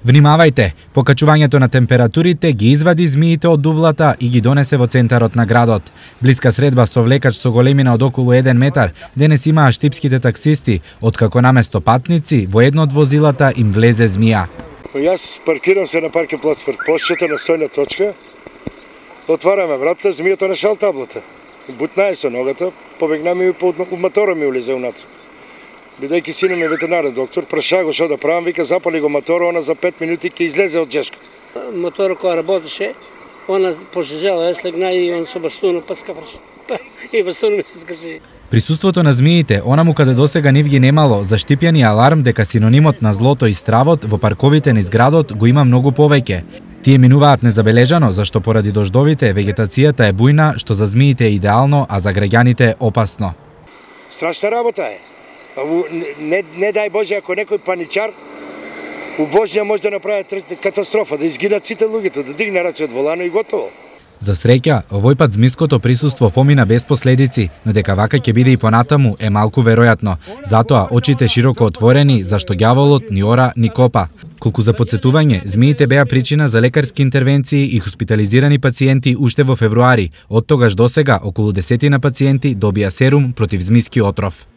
Внимавајте, покачувањето на температурите ги извади змиите од дувлата и ги донесе во центарот на градот. Блиска средба со влекач со големина од околу 1 метар денес имаа штипските таксисти, откако наместо патници во едно од возилата им влезе змија. Јас паркирам се на паркинг плац пред площата на стојна точка. Отвараме вратата, змијата на шал таблата. Бутна е со ногата, побегнаме и под мотора ми улезе унатре. Бидејќи синот ми ветеринарен доктор, праша го што да правам, вика запали го мотора, она за 5 минути ќе излезе од джешката. Моторот која работеше, она пожежела, слегна и он со бастуно паскаврш. И бастуно ми се скрши. Присуството на змиите, онаму каде досега нив ги немало, заштипјани аларм дека синонимот на злото и стравот во парковите низ градот го има многу повеќе. Тие минуваат незабележано, зашто поради дождовите вегетацијата е бујна, што за змиите е идеално, а за граѓаните опасно. Страшна работа е. Не дај Боже, ако некој паничар у возња може да направи катастрофа, да изгинат сите луѓето, да дигне раце од волано и готово. За среќа, овој пат змиското присуство помина без последици, но дека вака ќе биде и понатаму е малку веројатно. Затоа очите широко отворени, зашто ѓаволот ни ора ни копа. Колку за потсетување, змиите беа причина за лекарски интервенции и хоспитализирани пациенти уште во февруари. Од тогаш досега околу 10 пациенти добија серум против змиски отров.